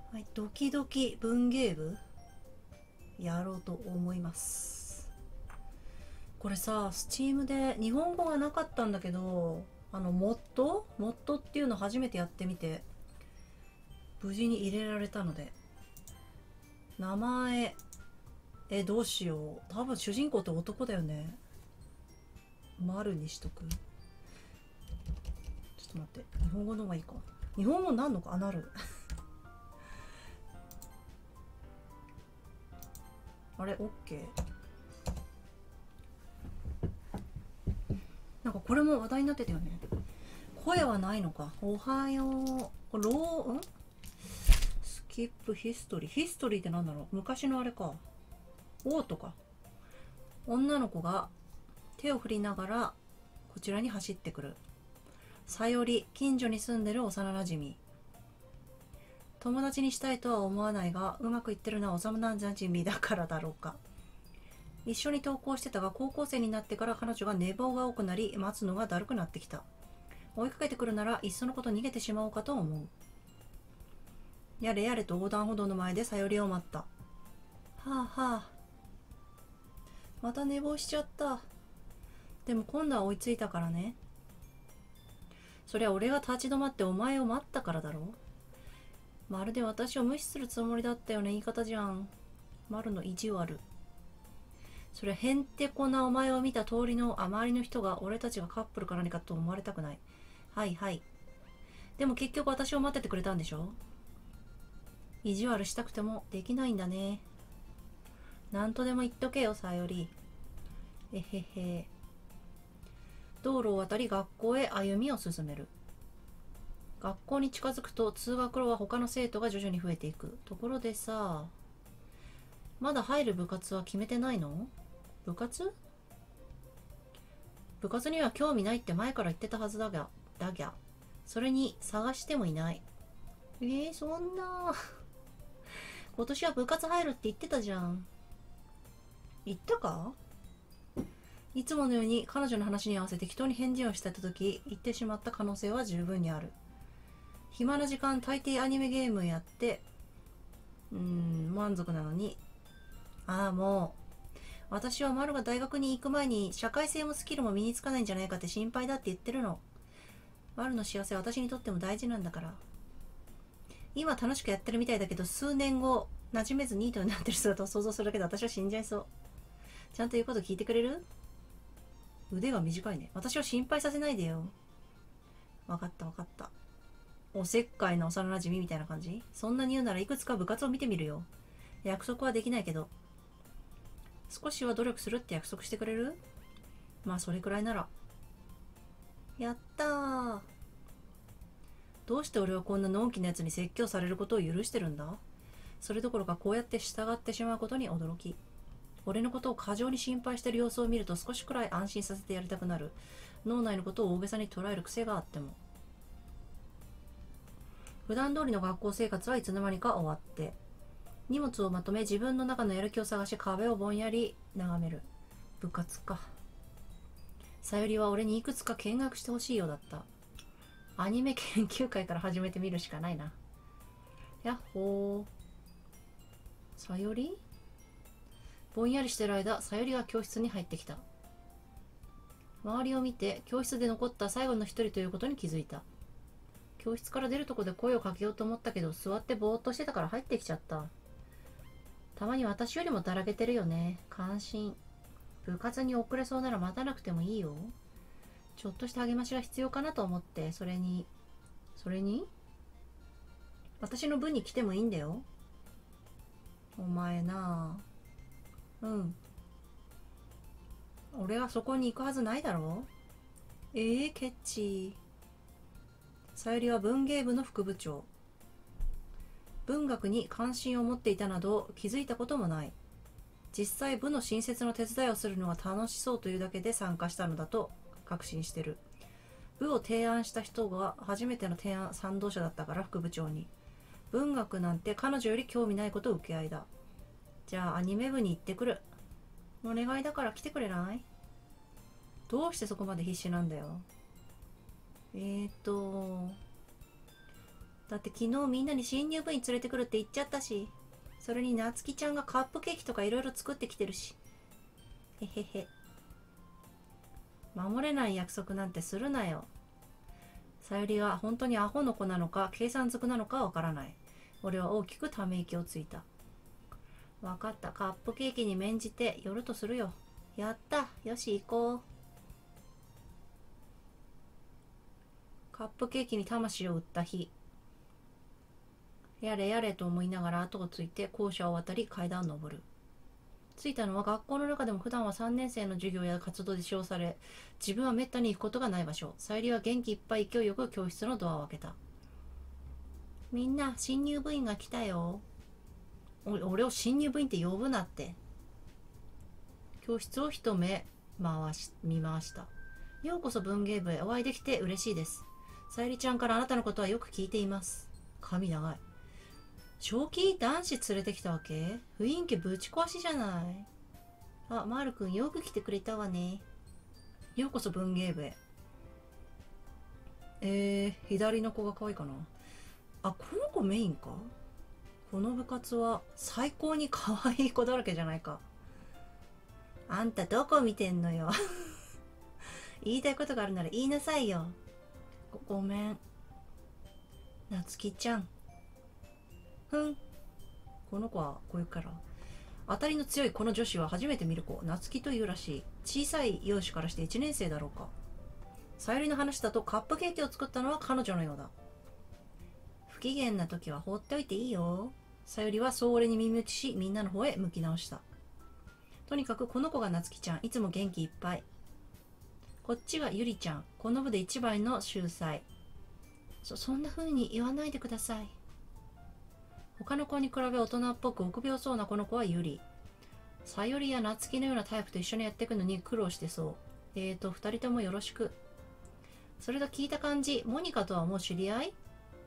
はい、ドキドキ文芸部やろうと思います。これさ、スチームで日本語がなかったんだけど、モッドっていうの初めてやってみて、無事に入れられたので、名前、どうしよう。多分主人公って男だよね。丸にしとく。ちょっと待って。日本語の方がいいか。日本語なんのかなる。あれ、オッケー。なんかこれも話題になってたよね。声はないのか。おはよう。スキップヒストリー。ヒストリーってなんだろう。昔のあれか。オートか。女の子が手を振りながらこちらに走ってくる。さより、近所に住んでる幼なじみ。友達にしたいとは思わないが、うまくいってるのは幼なじみだからだろうか。一緒に登校してたが、高校生になってから彼女が寝坊が多くなり、待つのがだるくなってきた。追いかけてくるなら、いっそのこと逃げてしまおうかと思う。やれやれと横断歩道の前でさよりを待った。はあはあ。また寝坊しちゃった。でも今度は追いついたからね。そりゃ俺が立ち止まってお前を待ったからだろう。まるで私を無視するつもりだったよね、言い方じゃん。丸の意地悪。そりゃへんてこなお前を見た通りの周りの人が俺たちがカップルか何かと思われたくない。はいはい。でも結局私を待っててくれたんでしょ。意地悪したくてもできないんだね。なんとでも言っとけよ、さより。えへへ。道路を渡り学校へ歩みを進める。学校に近づくと通学路は他の生徒が徐々に増えていく。ところでさ、まだ入る部活は決めてないの？部活には興味ないって前から言ってたはずだが、それに探してもいない。そんな。今年は部活入るって言ってたじゃん。言ったか？いつものように彼女の話に合わせ適当に返事をしてた時、言ってしまった可能性は十分にある。暇な時間大抵アニメゲームやって、満足なのに。もう、私はマルが大学に行く前に社会性もスキルも身につかないんじゃないかって心配だって言ってるの。マルの幸せは私にとっても大事なんだから。今楽しくやってるみたいだけど、数年後、馴染めずニートになってる姿を想像するだけで私は死んじゃいそう。ちゃんと言うこと聞いてくれる？腕が短いね。私を心配させないでよ。わかったわかった。おせっかいな幼馴染みたいな感じ？そんなに言うならいくつか部活を見てみるよ。約束はできないけど。少しは努力するって約束してくれる？まあそれくらいなら。やったー。どうして俺はこんなのんきなやつに説教されることを許してるんだ？それどころかこうやって従ってしまうことに驚き。俺のことを過剰に心配してる様子を見ると少しくらい安心させてやりたくなる。脳内のことを大げさに捉える癖があっても。普段通りの学校生活はいつの間にか終わって、荷物をまとめ自分の中のやる気を探し壁をぼんやり眺める。部活か。さゆりは俺にいくつか見学してほしいようだった。アニメ研究会から始めてみるしかないな。やっほー。さゆり？ぼんやりしてる間、さゆりが教室に入ってきた。周りを見て教室で残った最後の一人ということに気づいた。教室から出るとこで声をかけようと思ったけど、座ってぼーっとしてたから入ってきちゃった。たまに私よりもだらけてるよね。関心。部活に遅れそうなら待たなくてもいいよ。ちょっとした励ましが必要かなと思って。それに私の部に来てもいいんだよ。お前なあ。俺はそこに行くはずないだろ。ケッチー。さゆりは文芸部の副部長。文学に関心を持っていたなど気づいたこともない。実際部の新設の手伝いをするのが楽しそうというだけで参加したのだと確信してる。部を提案した人が初めての提案賛同者だったから副部長に。文学なんて彼女より興味ないこと受け合いだ。じゃあアニメ部に行ってくる。お願いだから来てくれない？どうしてそこまで必死なんだよ。 だって昨日みんなに新入部員連れてくるって言っちゃったし、それになつきちゃんがカップケーキとかいろいろ作ってきてるし。へへへ。守れない約束なんてするなよ。さゆりは本当にアホの子なのか計算づくなのかわからない。俺は大きくため息をついた。わかった、カップケーキに免じて寄るとするよ。やった、よし行こう。カップケーキに魂を売った日。やれやれと思いながら後をついて校舎を渡り階段を上る。着いたのは学校の中でも普段は3年生の授業や活動で使用され、自分はめったに行くことがない場所。さゆりは元気いっぱい勢いよく教室のドアを開けた。みんな、新入部員が来たよ。俺を新入部員って呼ぶなって。教室を一目見回した。ようこそ文芸部へ。お会いできて嬉しいです。さゆりちゃんからあなたのことはよく聞いています。髪長い。正気男子連れてきたわけ？雰囲気ぶち壊しじゃない。あ、マールくんよく来てくれたわね。ようこそ文芸部へ。左の子が可愛いかな。あ、この子メインか？この部活は最高に可愛い子だらけじゃないか。あんたどこ見てんのよ。言いたいことがあるなら言いなさいよ。ごめん。なつきちゃん。この子はこういうから。当たりの強いこの女子は初めて見る子。なつきというらしい。小さい容姿からして1年生だろうか。さゆりの話だとカップケーキを作ったのは彼女のようだ。不機嫌な時は放っておいていいよ。さゆりはそう俺に耳打ちし、みんなの方へ向き直した。とにかくこの子がなつきちゃん。いつも元気いっぱい。こっちがゆりちゃん。この部で一番の秀才。そんな風に言わないでください。他の子に比べ大人っぽく臆病そうなこの子はゆり。さゆりやなつきのようなタイプと一緒にやっていくのに苦労してそう。二人ともよろしく。それと聞いた感じ、モニカとはもう知り合い？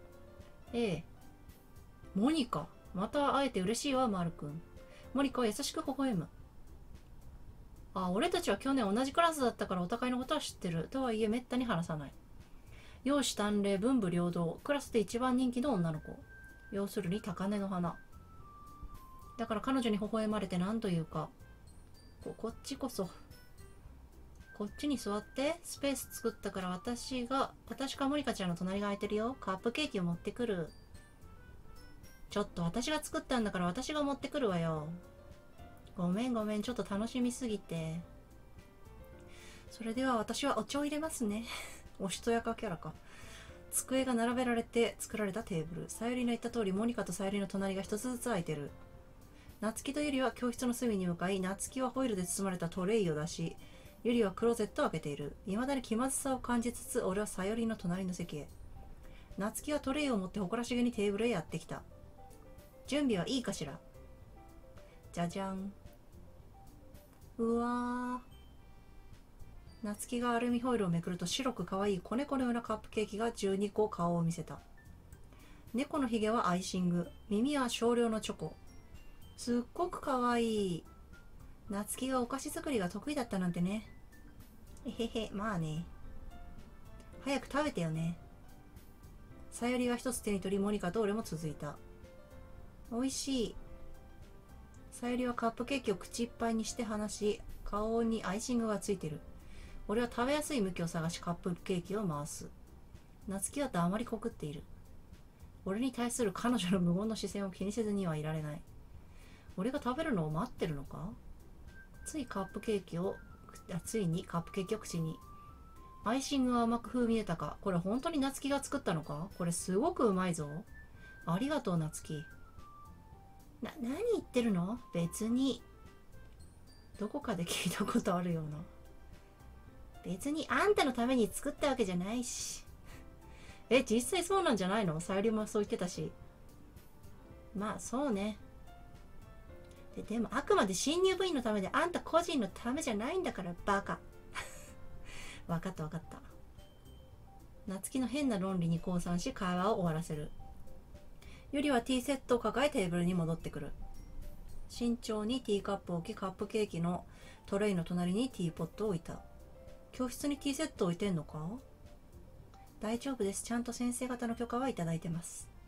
モニカ。また会えて嬉しいわ、マルくん。モニカは優しく微笑む。あ、俺たちは去年同じクラスだったからお互いのことは知ってる。とはいえめったに話さない。容姿端麗、文武両道。クラスで一番人気の女の子。要するに高嶺の花。だから彼女に微笑まれて何というか、こっちこそ。こっちに座って。スペース作ったから私かモニカちゃんの隣が空いてるよ。カップケーキを持ってくる。ちょっと私が作ったんだから私が持ってくるわよ。ごめん、ちょっと楽しみすぎて。それでは私はお茶を入れますね。おしとやかキャラか。机が並べられて作られたテーブル。さゆりの言った通り、モニカとさゆりの隣が一つずつ空いてる。なつきとゆりは教室の隅に向かい、なつきはホイルで包まれたトレイを出し、ゆりはクローゼットを開けている。未だに気まずさを感じつつ、俺はさゆりの隣の席へ。なつきはトレイを持って誇らしげにテーブルへやってきた。準備はいいかしら。じゃじゃん。うわー。なつきがアルミホイルをめくると白く可愛い子猫のようなカップケーキが12個顔を見せた。猫のひげはアイシング、耳は少量のチョコ。すっごく可愛い。なつきがお菓子作りが得意だったなんてね。へへ、まあね。早く食べてよね。さゆりは一つ手に取り、モニカと俺も続いた。おいしい。さゆりはカップケーキを口いっぱいにして離し、顔にアイシングがついてる。俺は食べやすい向きを探しカップケーキを回す。なつきは黙りこくっている。俺に対する彼女の無言の視線を気にせずにはいられない。俺が食べるのを待ってるのか？ついにカップケーキを口に。アイシングは甘く風味豊か。これ本当になつきが作ったのか？これすごくうまいぞ。ありがとうなつき。何言ってるの？別に。どこかで聞いたことあるような。別にあんたのために作ったわけじゃないし。実際そうなんじゃないの？さゆりもそう言ってたし。まあそうね。でもあくまで新入部員のためであんた個人のためじゃないんだからバカ。わかった。なつきの変な論理に降参し会話を終わらせる。ゆりはティーセットを抱えテーブルに戻ってくる。慎重にティーカップを置き、カップケーキのトレイの隣にティーポットを置いた。教室にティーセット置いてんのか？大丈夫です。ちゃんと先生方の許可はいただいてます。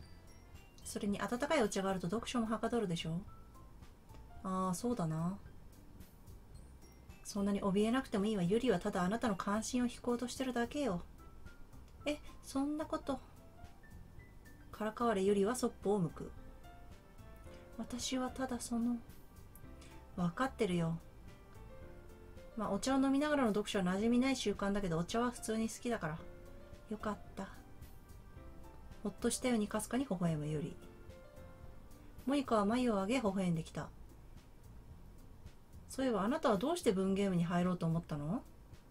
それに温かいお茶があると読書もはかどるでしょ。ああ、そうだな。そんなに怯えなくてもいいわ。ユリはただあなたの関心を引こうとしてるだけよ。そんなこと。からかわれユリはそっぽを向く。私はただ分かってるよ。まあお茶を飲みながらの読書は馴染みない習慣だけど、お茶は普通に好きだから。よかった。ほっとしたようにかすかに微笑むユリ。モニカは眉を上げ微笑んできた。そういえばあなたはどうして文ゲームに入ろうと思ったの？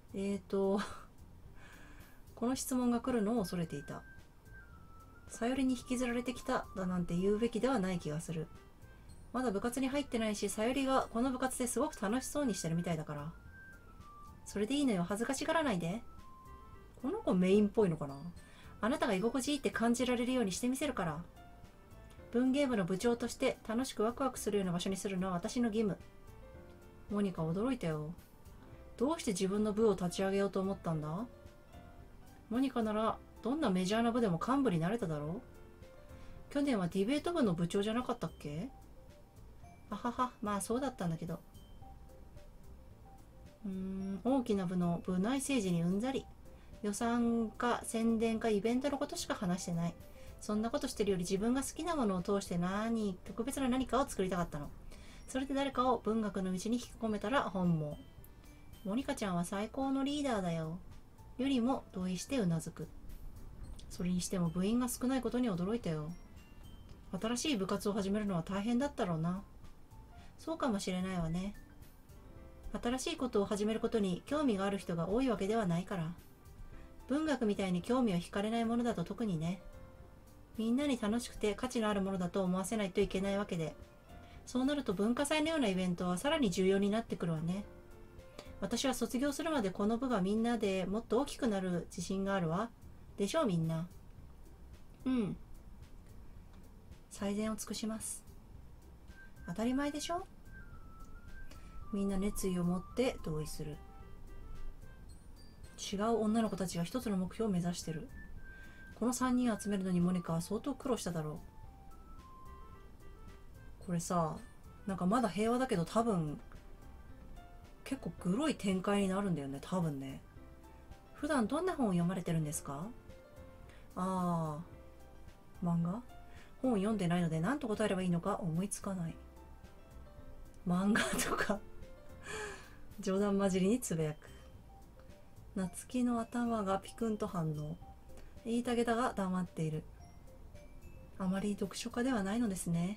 この質問が来るのを恐れていた。さよりに引きずられてきただなんて言うべきではない気がする。まだ部活に入ってないし、さよりがこの部活ですごく楽しそうにしてるみたいだから。それでいいのよ、恥ずかしがらないで。この子メインっぽいのかな。あなたが居心地いいって感じられるようにしてみせるから。文ゲームの部長として楽しくワクワクするような場所にするのは私の義務。モニカ驚いたよ。どうして自分の部を立ち上げようと思ったんだ？モニカならどんなメジャーな部でも幹部になれただろう。去年はディベート部の部長じゃなかったっけ？あはは、まあそうだったんだけど。大きな部の部内政治にうんざり。予算か宣伝かイベントのことしか話してない。そんなことしてるより自分が好きなものを通して特別な何かを作りたかったの。それで誰かを文学の道に引き込めたら本望。モニカちゃんは最高のリーダーだよ。よりも同意してうなずく。それにしても部員が少ないことに驚いたよ。新しい部活を始めるのは大変だったろうな。そうかもしれないわね。新しいことを始めることに興味がある人が多いわけではないから。文学みたいに興味を惹かれないものだと特にね。みんなに楽しくて価値のあるものだと思わせないといけないわけで。そうなると文化祭のようなイベントはさらに重要になってくるわね。私は卒業するまでこの部がみんなでもっと大きくなる自信があるわ。でしょうみんな。うん。最善を尽くします。当たり前でしょ。みんな熱意を持って同意する。違う女の子たちが一つの目標を目指してる。この3人を集めるのにモニカは相当苦労しただろう。これさ、なんかまだ平和だけど多分結構グロい展開になるんだよね、多分ね。普段どんな本を読まれてるんですか？ああ、漫画？本を読んでないので何と答えればいいのか思いつかない。漫画とか冗談交じりにつぶやく。夏希の頭がピクンと反応。言いたげだが黙っている。あまり読書家ではないのですね。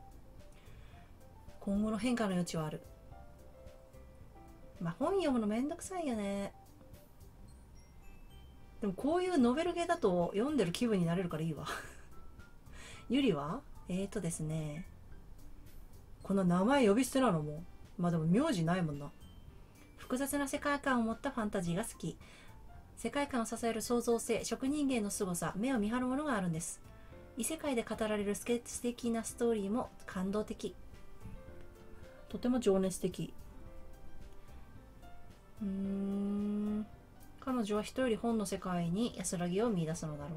今後の変化の余地はある。まあ本読むのめんどくさいよね。でもこういうノベル系だと読んでる気分になれるからいいわ。ゆりはですね、この名前呼び捨てなのも。まあでも名字ないもんな。複雑な世界観を持ったファンタジーが好き。世界観を支える創造性、職人芸の凄さ、目を見張るものがあるんです。異世界で語られる素敵なストーリーも感動的。とても情熱的。彼女は人より本の世界に安らぎを見出すのだろう。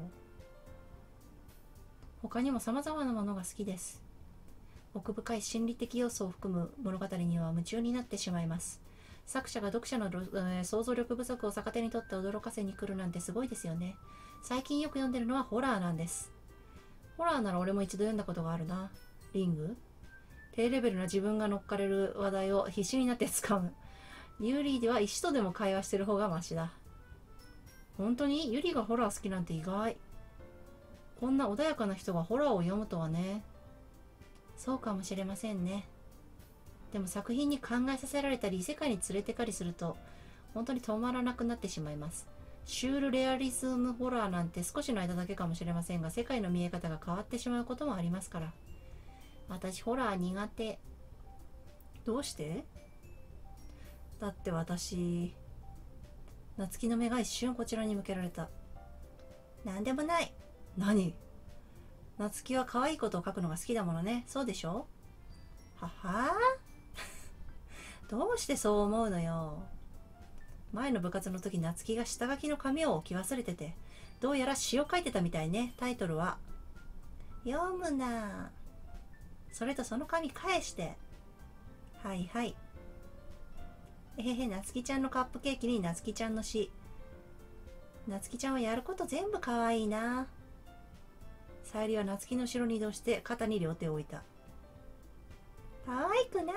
他にも様々なものが好きです。奥深い心理的要素を含む物語には夢中になってしまいます。作者が読者の、想像力不足を逆手にとって驚かせに来るなんてすごいですよね。最近よく読んでるのはホラーなんです。ホラーなら俺も一度読んだことがあるな。リング？低レベルな自分が乗っかれる話題を必死になって掴む。ユリでは石とでも会話してる方がマシだ。本当にユリがホラー好きなんて意外。こんな穏やかな人がホラーを読むとはね。そうかもしれませんね。でも作品に考えさせられたり異世界に連れてかりすると本当に止まらなくなってしまいます。シュールレアリズムホラーなんて少しの間だけかもしれませんが、世界の見え方が変わってしまうこともありますから。私ホラー苦手。どうして？だって私、夏希の目が一瞬こちらに向けられた。なんでもない。何？夏希は可愛いことを書くのが好きだものね。そうでしょ？ははどうしてそう思うのよ。前の部活の時夏希が下書きの紙を置き忘れてて、どうやら詩を書いてたみたいね。タイトルは読むな。それとその紙返して。はいはい。えへへ、なつきちゃんのカップケーキになつきちゃんの詩。なつきちゃんはやること全部かわいいな。さゆりはなつきの後ろに移動して肩に両手を置いた。かわいくない。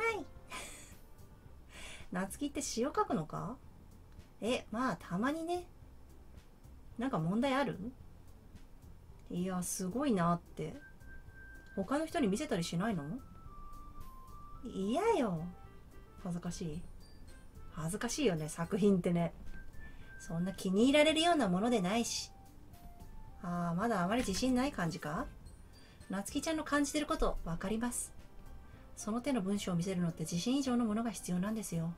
なつきって詩を書くのか？まあたまにね。なんか問題ある？いや、すごいなって。他の人に見せたりしないの？嫌よ。恥ずかしい。恥ずかしいよね、作品ってね。そんな気に入られるようなものでないし。まだあまり自信ない感じか？なつきちゃんの感じてることわかります。その手の文章を見せるのって自信以上のものが必要なんですよ。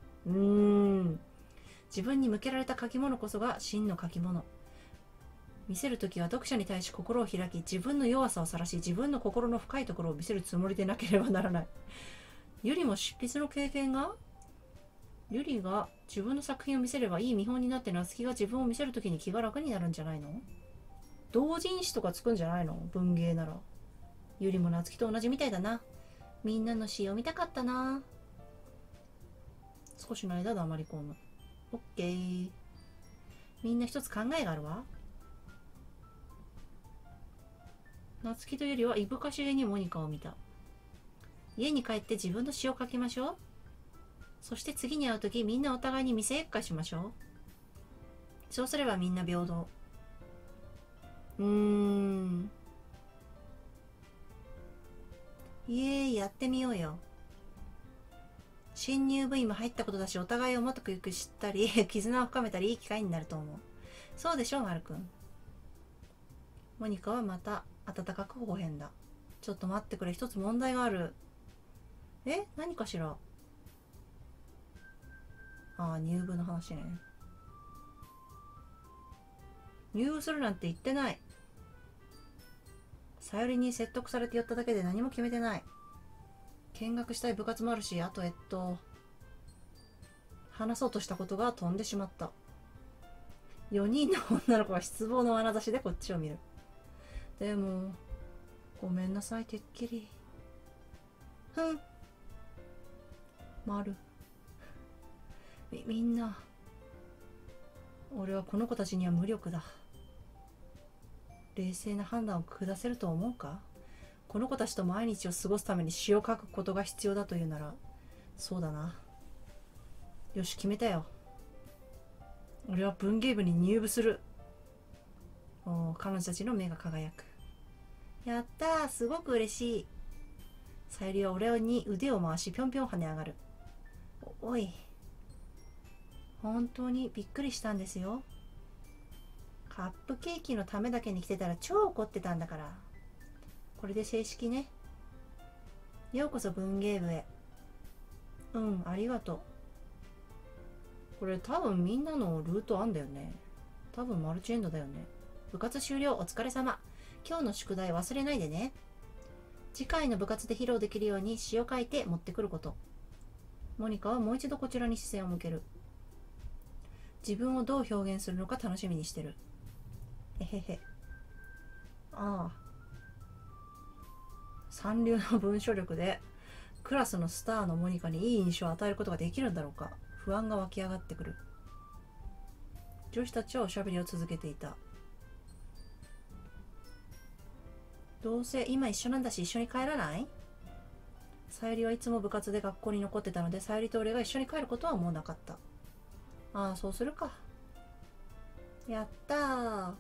自分に向けられた書き物こそが真の書き物。見せるときは読者に対し心を開き、自分の弱さを晒し、自分の心の深いところを見せるつもりでなければならない。ゆりも執筆の経験が？ゆりが自分の作品を見せればいい見本になって、なつきが自分を見せるときに気が楽になるんじゃないの？同人誌とかつくんじゃないの？文芸なら。ゆりもなつきと同じみたいだな。みんなの詩読みたかったな。少しの間黙り込む。オッケー。みんな一つ考えがあるわ。なつきとゆりはいぶかしげにモニカを見た。家に帰って自分の詩を書きましょう。そして次に会うときみんなお互いに見せっかしましょう。そうすればみんな平等。やってみようよ。新入部員も入ったことだし、お互いをもっとよく知ったり絆を深めたりいい機会になると思う。そうでしょ、マルくん。モニカはまた温かく微笑んだ。ちょっと待ってくれ、一つ問題がある。何かしら。入部の話ね。入部するなんて言ってない。さゆりに説得されて寄っただけで何も決めてない。見学したい部活もあるし、あと話そうとしたことが飛んでしまった。4人の女の子が失望の眼差しでこっちを見る。でもごめんなさい、てっきり。みんな、俺はこの子たちには無力だ。冷静な判断を下せると思うか？この子たちと毎日を過ごすために詩を書くことが必要だというなら、そうだな。よし、決めたよ。俺は文芸部に入部する。彼女たちの目が輝く。やったー、すごく嬉しい。さゆりは俺に腕を回しぴょんぴょん跳ね上がる。おい、本当にびっくりしたんですよ。カップケーキのためだけに来てたら超怒ってたんだから。これで正式ね。ようこそ文芸部へ。ありがとう。これ多分みんなのルートあんだよね。多分マルチエンドだよね。部活終了、お疲れ様。今日の宿題忘れないでね。次回の部活で披露できるように詩を書いて持ってくること。モニカはもう一度こちらに視線を向ける。自分をどう表現するのか楽しみにしてる。三流の文章力でクラスのスターのモニカにいい印象を与えることができるんだろうか。不安が湧き上がってくる。女子たちはおしゃべりを続けていた。どうせ今一緒なんだし一緒に帰らない？さゆりはいつも部活で学校に残ってたので、さゆりと俺が一緒に帰ることは思わなかった。そうするか。やったー。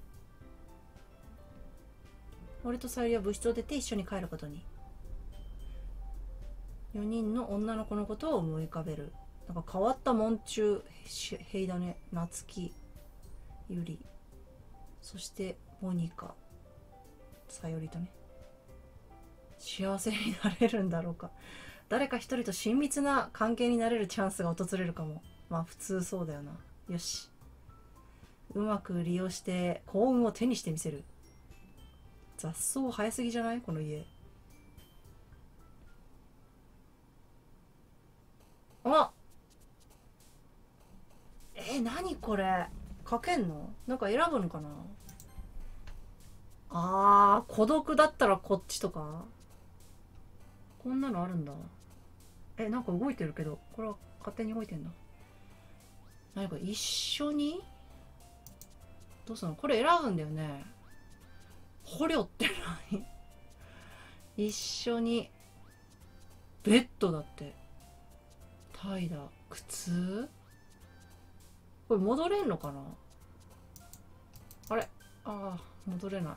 俺とさゆりは部室を出て一緒に帰ることに。4人の女の子のことを思い浮かべる。なんか変わった門中兵だね。なつき、ゆり、そしてモニカ、さゆりとね。幸せになれるんだろうか。誰か一人と親密な関係になれるチャンスが訪れるかも。普通そうだよな。よし、うまく利用して幸運を手にしてみせる。雑草生えすぎじゃない？この家。何これ、書けんの？なんか選ぶのかな。 孤独だったらこっちとか、こんなのあるんだ。なんか動いてるけど、これは勝手に動いてんだ。何か一緒にどうするの？これ選ぶんだよね。捕虜って何？一緒にベッドだって。タイだ。靴？これ戻れんのかな？あれ？ああ、戻れない。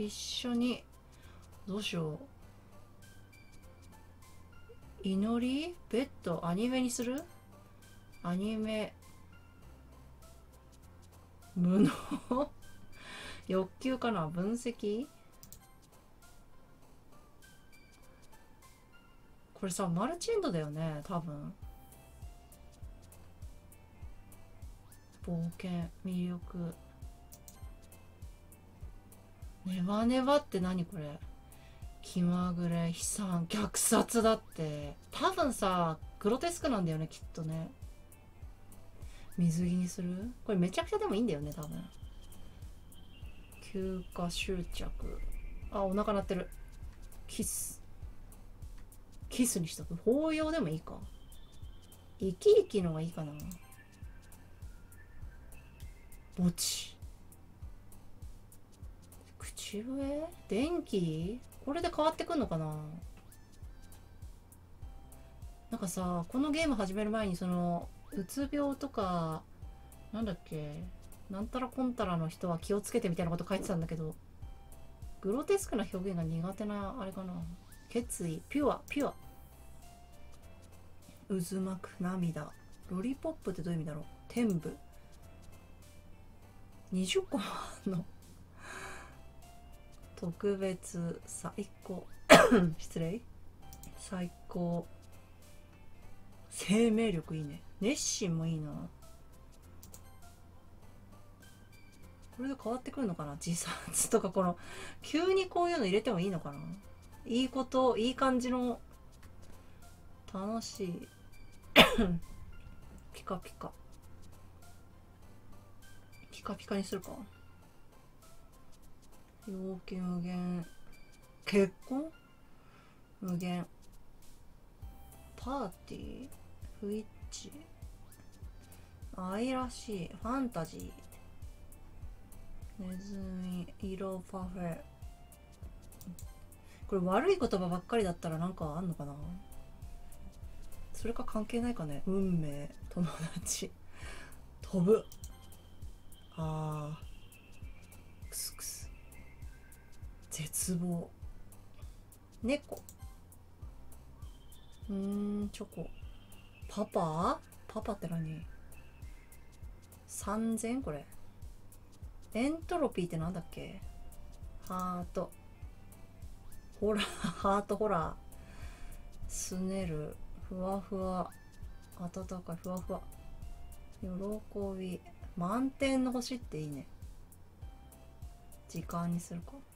一緒に、どうしよう。祈り？ベッド？アニメにする？アニメ。無能欲求かな？分析？これさ、マルチエンドだよね、多分。冒険、魅力。ネバネバって何これ？気まぐれ、悲惨、虐殺だって。多分さ、グロテスクなんだよね、きっとね。水着にする？これめちゃくちゃでもいいんだよね、多分。休暇執着。あ、お腹鳴ってる。キス。キスにしとく。抱擁でもいいか。生き生きのがいいかな。墓地。口笛？電気？これで変わってくんのかな。なんかさ、このゲーム始める前にそのうつ病とかなんだっけ、なんたらこんたらの人は気をつけてみたいなこと書いてたんだけど、グロテスクな表現が苦手なあれかな。決意、ピュア、ピュア。渦巻く、涙。ロリポップってどういう意味だろう。天部。20個もあんの。特別、最高。失礼。最高。生命力いいね。熱心もいいな。これで変わってくるのかな。自殺とか、この急にこういうの入れてもいいのかな。いいこと、いい感じの楽しいピカピカピカピカにするか。陽気無限、結婚無限、パーティー、不一致、愛らしい、ファンタジー、ネズミ、色パフェ。これ悪い言葉ばっかりだったらなんかあんのかな。それか関係ないかね。運命、友達、飛ぶ、あー、クスクス、絶望、猫、チョコ、パパ？パパって何？ 3000？ これエントロピーってなんだっけ。ハート、ホラー、ハートホラー、すねる、ふわふわ、温かい、ふわふわ、喜び、満点の星っていいね。時間にするか。